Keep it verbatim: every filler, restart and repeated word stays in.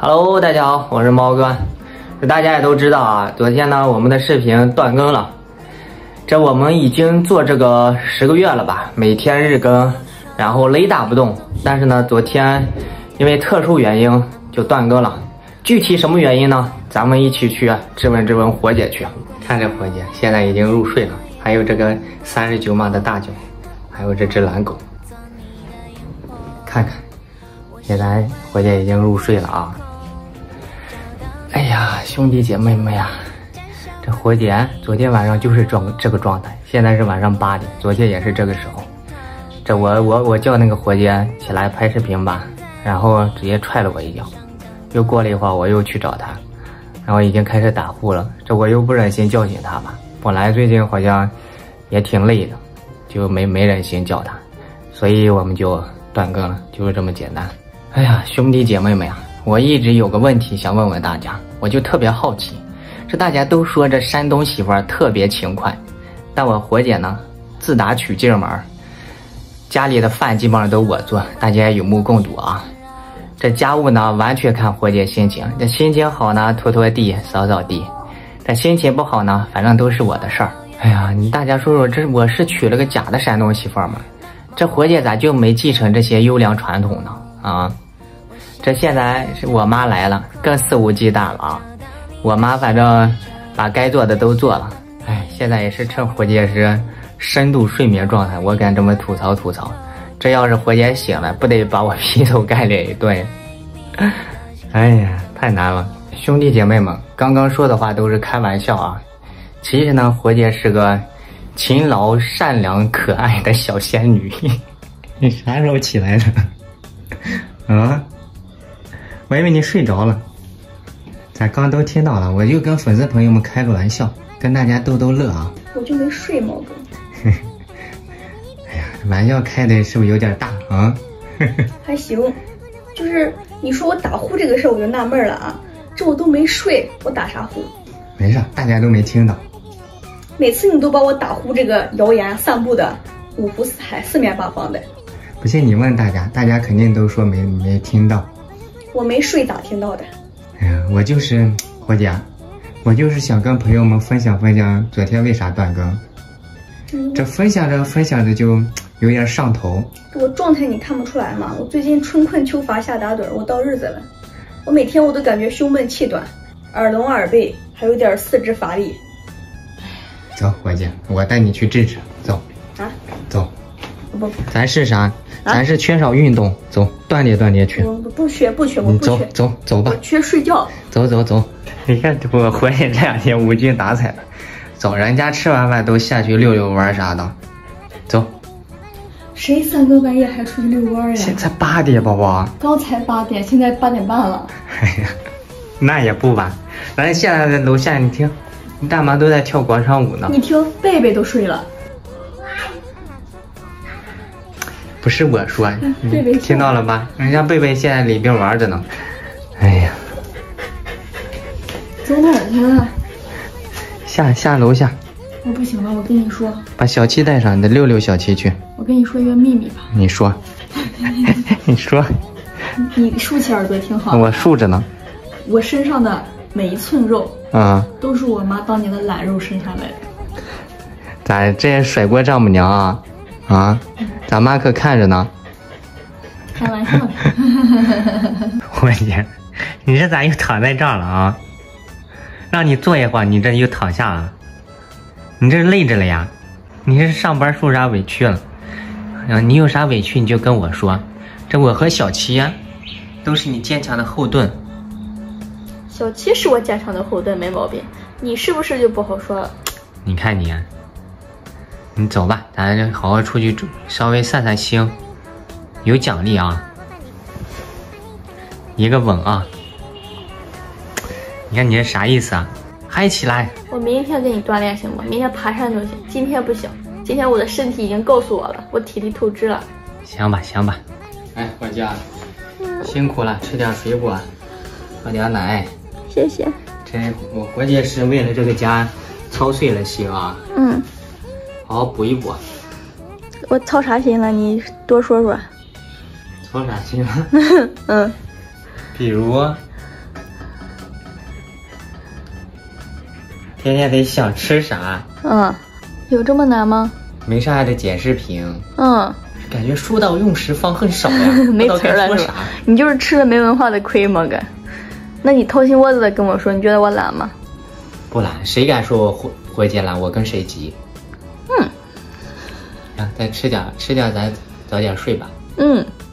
Hello， 大家好，我是猫哥。这大家也都知道啊，昨天呢我们的视频断更了。这我们已经做这个十个月了吧，每天日更，然后雷打不动。但是呢，昨天因为特殊原因就断更了。具体什么原因呢？咱们一起去质问质问火姐去。看这火姐现在已经入睡了，还有这个三十九码的大脚，还有这只蓝狗。看看，现在火姐已经入睡了啊。哎呀，兄弟姐妹们呀，这火姐昨天晚上就是状这个状态，现在是晚上八点，昨天也是这个时候。这我我我叫那个火姐起来拍视频吧，然后直接踹了我一脚。又过了一会儿，我又去找她，然后已经开始打呼了。这我又不忍心叫醒她吧，本来最近好像也挺累的，就没没忍心叫她，所以我们就断更了，就是这么简单。哎呀，兄弟姐妹们呀，我一直有个问题想问问大家，我就特别好奇，这大家都说这山东媳妇儿特别勤快，但我火姐呢，自打娶进门，家里的饭基本上都我做，大家也有目共睹啊。这家务呢，完全看火姐心情，这心情好呢，拖拖地、扫扫地；这心情不好呢，反正都是我的事儿。哎呀，你大家说说，这我是娶了个假的山东媳妇儿吗？这火姐咋就没继承这些优良传统呢？啊，这现在是我妈来了，更肆无忌惮了啊！我妈反正把该做的都做了。哎，现在也是趁火姐是深度睡眠状态，我敢这么吐槽吐槽。这要是火姐醒了，不得把我劈头盖脸一顿。哎呀，太难了。兄弟姐妹们，刚刚说的话都是开玩笑啊。其实呢，火姐是个勤劳、善良、可爱的小仙女。你啥时候起来的？啊？我以为你睡着了。咱刚都听到了，我就跟粉丝朋友们开个玩笑，跟大家逗逗乐啊。 我就没睡，猫哥。 玩笑开的是不是有点大啊？ 还行，就是你说我打呼这个事儿，我就纳闷了啊，这我都没睡，我打啥呼？ 没事，大家都没听到。 每次你都把我打呼这个谣言散布的五湖四海、四面八方的。 不信你问大家，大家肯定都说没没听到。 我没睡咋听到的？ 哎呀，我就是火姐，我就是想跟朋友们分享分享昨天为啥断更。嗯、这分享着分享着就有点上头。 我状态你看不出来吗？我最近春困秋乏夏打盹，我到日子了。我每天我都感觉胸闷气短，耳聋耳背，还有点四肢乏力。 走，火姐，我带你去治治。走。 啊？ 走。 不， 咱是啥？啊、咱是缺少运动，走，锻炼锻炼去。 我不缺，不缺，我不缺。 走走走吧。 我缺睡觉。 走走走。你看我火姐这两天无精打采的。走，人家吃完饭都下去溜溜弯啥的。走。 谁三更半夜还出去遛弯呀？ 现在八点，宝宝。 刚才八点，现在八点半了。 哎呀，那也不晚。咱现在在楼下，你听，你大妈都在跳广场舞呢。 你听，贝贝都睡了。 不是我说， 贝贝听到了吧？人家贝贝现在里边玩着呢。哎呀， 走哪儿去了？ 下下楼下。 我不行了，我跟你说， 把小七带上，你得溜溜小七去。 我跟你说一个秘密吧。 你说，你说。 你竖起耳朵听好。 我竖着呢。 我身上的每一寸肉， 啊、嗯， 都是我妈当年的懒肉生下来的。 咋这也甩锅丈母娘啊？啊，咱妈可看着呢。 开玩笑的。 我天，你这咋又躺在这儿了啊？让你坐一会儿，你这又躺下了。你这累着了呀？你这上班受啥委屈了？啊，你有啥委屈你就跟我说，这我和小七呀、啊，都是你坚强的后盾。 小七是我坚强的后盾，没毛病。你是不是就不好说了？ 你看你、啊，你走吧，咱好好出去稍微散散心，有奖励啊。一个吻啊！你看你这啥意思啊？嗨起来！ 我明天给你锻炼行吗？明天爬山就行，今天不行。今天我的身体已经告诉我了，我体力透支了。 行吧，行吧。哎，伙计啊，嗯、辛苦了，吃点水果，喝点奶。 谢谢。 这我伙计是为了这个家操碎了心啊。 嗯。 好好补一补。 我操啥心了？你多说说。 操啥心了？ 嗯。 比如天天得想吃啥。 嗯，有这么难吗？ 没啥的简视频。 嗯， 感觉说到用时方恨少呀， 没词儿了是吧？你就是吃了没文化的亏吗？哥，那你掏心窝子的跟我说，你觉得我懒吗？ 不懒，谁敢说我活活结懒？我跟谁急？ 嗯。 行，再吃点，吃点，咱早点睡吧。 嗯。